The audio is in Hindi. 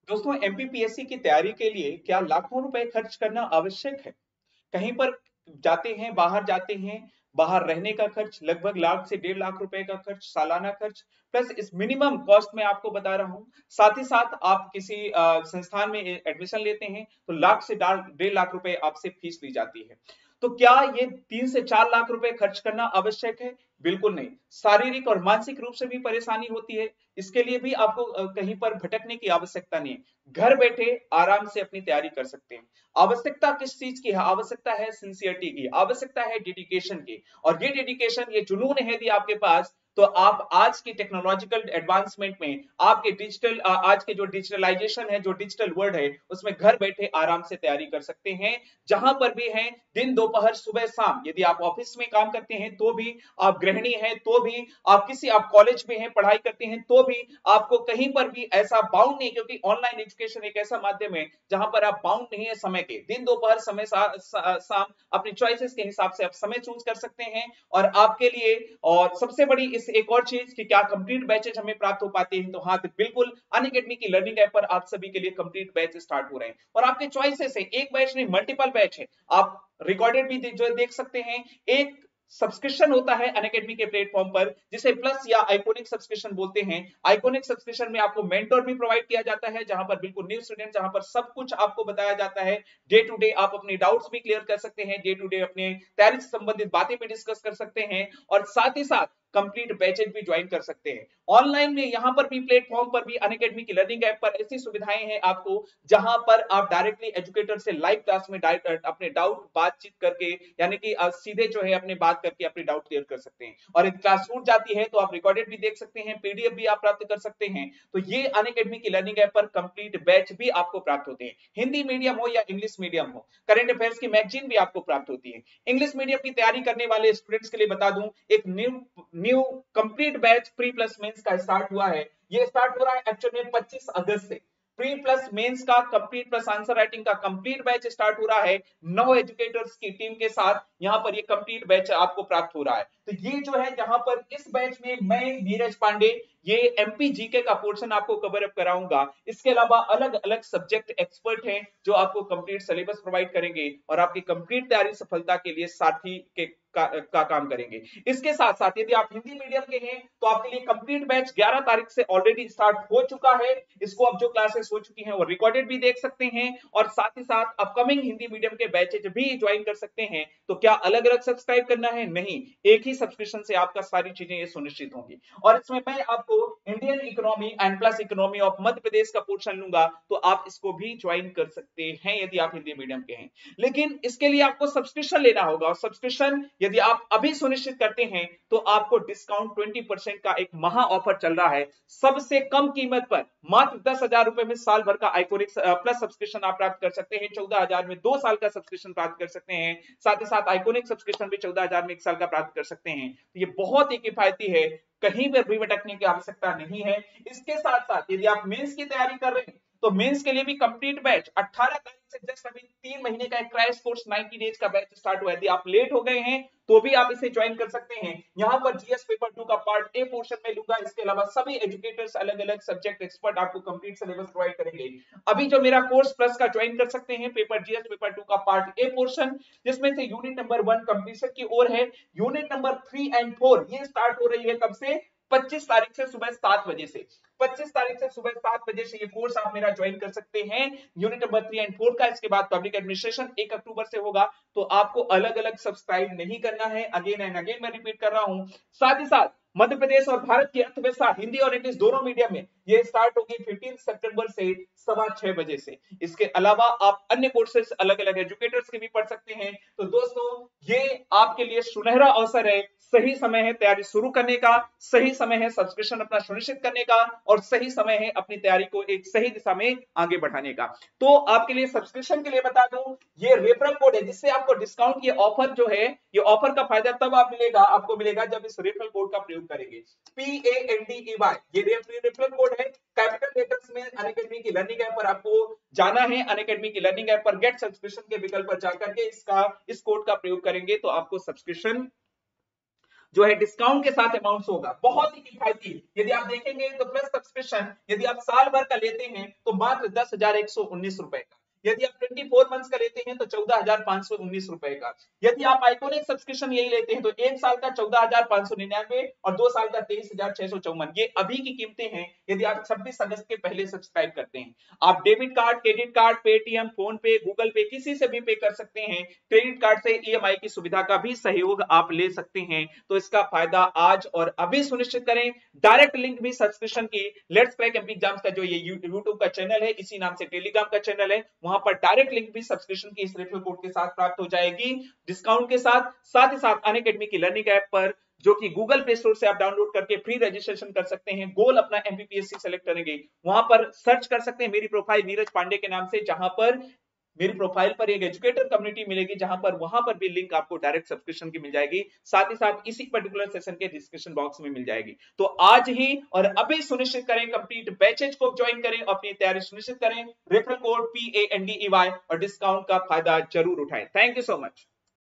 दोस्तों, एमपीपीएससी की तैयारी के लिए क्या लाखों रुपए खर्च करना आवश्यक है? कहीं पर जाते हैं, बाहर जाते हैं, बाहर रहने का खर्च लगभग लाख से 1.5 लाख रुपए का खर्च, सालाना खर्च, प्लस इस मिनिमम कॉस्ट में आपको बता रहा हूं। साथ ही साथ आप किसी संस्थान में एडमिशन लेते हैं तो लाख से 1.5 लाख रुपए आपसे फीस ली जाती है। तो क्या ये 3 से 4 लाख रुपए खर्च करना आवश्यक है? बिल्कुल नहीं। शारीरिक और मानसिक रूप से भी परेशानी होती है, इसके लिए भी आपको कहीं पर भटकने की आवश्यकता नहीं है। घर बैठे आराम से अपनी तैयारी कर सकते हैं। आवश्यकता किस चीज की है? आवश्यकता है सिंसियरिटी की, आवश्यकता है डेडिकेशन की। और ये डेडिकेशन, ये जुनून है यदि आपके पास, तो आप आज की टेक्नोलॉजिकल एडवांसमेंट में, आपके डिजिटल आज के जो डिजिटलाइजेशन है, जो डिजिटल वर्ल्ड है, उसमें घर बैठे आराम से तैयारी कर सकते हैं। जहां पर भी हैं, दिन दोपहर सुबह शाम, यदि आप ऑफिस में काम करते हैं तो भी, आप गृहिणी हैं तो भी, आप कॉलेज में हैं पढ़ाई करते हैं तो भी, आपको कहीं पर भी ऐसा बाउंड नहीं, क्योंकि ऑनलाइन एजुकेशन एक ऐसा माध्यम है जहां पर आप बाउंड नहीं है समय के। दिन दोपहर समय शाम अपनी चॉइसेस के हिसाब से आप समय चूज कर सकते हैं। और आपके लिए, और सबसे बड़ी इस एक और चीज कि क्या कंप्लीट बैचेज हमें प्राप्त हो पाते हैं, तो हाँ, तो बिल्कुल अनअकैडमी की लर्निंग ऐप पर आप सभी के लिए कंप्लीट बैच स्टार्ट हो रहे हैं। और आपके चॉइसेस है, एक बैच नहीं, मल्टीपल बैच है। आप रिकॉर्डेड भी जो देख सकते हैं। एक सब्सक्रिप्शन होता है अनअकैडमी के प्लेटफॉर्म पर, जिसे प्लस या आइकोनिक सब्सक्रिप्शन बोलते हैं। आइकोनिक सब्सक्रिप्शन में आपको मेंटर भी प्रोवाइड किया जाता है, जहां पर बिल्कुल न्यू स्टूडेंट, जहां पर सब कुछ आपको बताया जाता है। डे टू डे आप अपने डाउट्स भी क्लियर कर सकते हैं, डे टू डे अपने तैयारी से संबंधित बातें भी डिस्कस कर सकते हैं, और साथ ही साथ कंप्लीट बैचेज भी ज्वाइन कर सकते हैं। ऑनलाइन में यहां पर भी, प्लेटफॉर्म पर भी, अनअकैडमी की लर्निंग ऐप पर ऐसी सुविधाएं हैं आपको, जहां पर आप डायरेक्टली एजुकेटर से लाइव क्लास में अपने डाउट बातचीत करके, यानी कि सीधे जो है अपने बात करके अपने डाउट क्लियर कर सकते हैं। और यदि क्लास छूट जाती है तो आप रिकॉर्डेड भी देख सकते हैं, पीडीएफ भी आप प्राप्त कर सकते हैं। तो ये अनअकैडमी की लर्निंग ऐप पर कंप्लीट बैच भी आपको प्राप्त होते हैं, हिंदी मीडियम हो या इंग्लिश मीडियम हो। करंट अफेयर्स की मैगजीन भी आपको प्राप्त होती है। इंग्लिश मीडियम की तैयारी करने वाले स्टूडेंट्स के लिए बता दूं, एक new complete batch pre plus mains का स्टार्ट हुआ है। ये स्टार्ट हो रहा है एक्चुअल में 25 अगस्त से। प्री प्लस मेंस का कंप्लीट प्लस आंसर राइटिंग का कंप्लीट बैच स्टार्ट हो रहा है 9 एजुकेटर्स की टीम के साथ। यहां पर ये कंप्लीट बैच आपको प्राप्त हो रहा है। तो ये जो है, जहां पर इस बैच में मैं नीरज पांडे ये एमपी जीके का पोर्शन आपको कवर अप कराऊंगा। इसके अलावा अलग अलग सब्जेक्ट एक्सपर्ट हैं जो आपको कंप्लीट सिलेबस प्रोवाइड करेंगे और आपकी कंप्लीट तैयारी सफलता के लिए साथी का काम करेंगे। इसके साथ साथ यदि आप हिंदी मीडियम के हैं तो आपके लिए कंप्लीट बैच 11 तारीख से ऑलरेडी स्टार्ट हो चुका है। इसको अब जो क्लासेस हो चुकी हैं वो रिकॉर्डेड भी देख सकते हैं, और साथ ही साथ अपकमिंग हिंदी मीडियम के बैचेज भी ज्वाइन कर सकते हैं। तो क्या अलग अलग सब्सक्राइब करना है? नहीं, एक ही सब्सक्रिप्शन से आपका सारी चीजें ये सुनिश्चित होंगी। और इसमें मैं आपको Indian economy and plus economy of Madhya Pradesh का पोर्शन लूंगा, तो आप इसको भी ज्वाइन कर सकते हैं यदि आप हिंदी मीडियम के हैं। लेकिन इसके लिए आपको सब्सक्रिप्शन लेना होगा, और सब्सक्रिप्शन यदि आप अभी सुनिश्चित करते हैं तो आपको डिस्काउंट 20% का एक महा ऑफर चल रहा है। सबसे कम कीमत पर मात्र 10,000 रुपए में साल भर का आइकोनिक प्लस सब्सक्रिप्शन आप प्राप्त कर सकते हैं। 14,000 में 2 साल का सब्सक्रिप्शन प्राप्त कर सकते हैं। साथ ही साथ आइकोनिक सब्सक्रिप्शन भी 14,000 में 1 साल का प्राप्त कर सकते हैं। तो ये बहुत ही किफायती है, कहीं पर भी भटकने की आवश्यकता नहीं है। इसके साथ साथ यदि आप मेंस की तैयारी कर रहे हैं तो मेंस के लिए भी कंप्लीट बैच 18 तारीख से जस्ट अभी 3 महीने का एक क्रैश कोर्स 90 डेज का बैच स्टार्ट हुआ है। यदि आप लेट हो गए हैं तो भी आप इसे ज्वाइन कर सकते हैं। यहां पर जीएस पेपर 2 का पार्ट ए पोर्शन में लूंगा। इसके अलावा सभी एजुकेटर्स अलग अलग सब्जेक्ट एक्सपर्ट आपको कंप्लीट सिलेबस प्रोवाइड करेंगे। अभी जो मेरा कोर्स प्लस का ज्वाइन कर सकते हैं, पेपर जीएस पेपर 2 का पार्ट ए पोर्शन, जिसमें से यूनिट नंबर 1 कंप्लीशन की ओर है। यूनिट नंबर 3 एंड 4 ये स्टार्ट हो रही है कब से? 25 तारीख से सुबह 7 बजे से। 25 तारीख से सुबह 7 बजे से ये कोर्स आप मेरा ज्वाइन कर सकते हैं, यूनिट नंबर 3 एंड 4 का। इसके बाद पब्लिक एडमिनिस्ट्रेशन 1 अक्टूबर से होगा। तो आपको अलग अलग सब्सक्राइब नहीं करना है, अगेन एंड अगेन मैं रिपीट कर रहा हूं। साथ ही साथ मध्य प्रदेश और भारत की अर्थव्यवस्था हिंदी और इंग्लिश दोनों मीडियम में ये स्टार्ट होगी 15 सितंबर से 6:15 बजे से। इसके अलावा आप अन्य कोर्सेज अलग अलग एजुकेटर्स के भी पढ़ सकते हैं। तो दोस्तों, ये आपके लिए सुनहरा अवसर है, सही समय है तैयारी शुरू करने का, सही समय है सब्सक्रिप्शन अपना सुनिश्चित करने का, और सही समय है अपनी तैयारी को एक सही दिशा में आगे बढ़ाने का। तो आपके लिए सब्सक्रिप्शन के लिए बता दूं, ये रेफरल कोड है जिससे आपको डिस्काउंट, ये ऑफर जो है, ये ऑफर का फायदा तब आपको मिलेगा जब इस रेफरल कोड का प्रयोग करेंगे। PANDEY ये रेफरल कोड है। कैपिटल लेटर्स में अनअकैडमी की लर्निंग ऐप पर आपको जाना है, अनअकैडमी की लर्निंग ऐप पर गेट सब्सक्रिप्शन के विकल्प पर जाकर के इस कोड का प्रयोग करेंगे तो आपको सब्सक्रिप्शन जो है डिस्काउंट के साथ अमाउंट होगा, बहुत ही किफायती। यदि आप देखेंगे तो प्लस सब्सक्रिप्शन यदि आप साल भर का लेते हैं तो मात्र 10,119 रुपए का, यदि आप 24 मंथ्स का लेते हैं तो 14,519 रुपए का, यदि आप आइकॉनिक सब्सक्रिप्शन यही लेते हैं तो 1 साल का 14,599 और 2 साल का 23,654। ये अभी की कीमतें हैं यदि आप 26 अगस्त के पहले सब्सक्राइब करते हैं। आप debit card, credit card, Paytm, PhonePe, Google pay किसी से भी पे कर सकते हैं। क्रेडिट कार्ड से ईएमआई की सुविधा का भी सहयोग आप ले सकते हैं। तो इसका फायदा आज और अभी सुनिश्चित करें। डायरेक्ट लिंक भी सब्सक्रिप्शन की लेट्स क्रैक एमपी एग्जाम्स का जो ये यूट्यूब का चैनल है, इसी नाम से टेलीग्राम का चैनल है, वहां पर डायरेक्ट लिंक भी सब्सक्रिप्शन की इस रेफरल कोड के साथ प्राप्त हो जाएगी डिस्काउंट के साथ। साथ ही साथ अनअकैडमी की लर्निंग ऐप पर जो कि गूगल प्ले स्टोर से आप डाउनलोड करके फ्री रजिस्ट्रेशन कर सकते हैं। गोल अपना एमपीपीएससी सेलेक्ट करेंगे, वहां पर सर्च कर सकते हैं मेरी प्रोफाइल नीरज पांडे के नाम से, जहां पर मेरी प्रोफाइल पर एक एजुकेटर कम्युनिटी मिलेगी, जहां पर वहां पर भी लिंक आपको डायरेक्ट सब्सक्रिप्शन की मिल जाएगी, साथ ही साथ इसी पर्टिकुलर सेशन के डिस्क्रिप्शन बॉक्स में मिल जाएगी। तो आज ही और अभी सुनिश्चित करें, कंप्लीट बैचेज को ज्वाइन करें, अपनी तैयारी सुनिश्चित करें, रेफरल कोड PANDEY और डिस्काउंट का फायदा जरूर उठाएं। Thank you so much.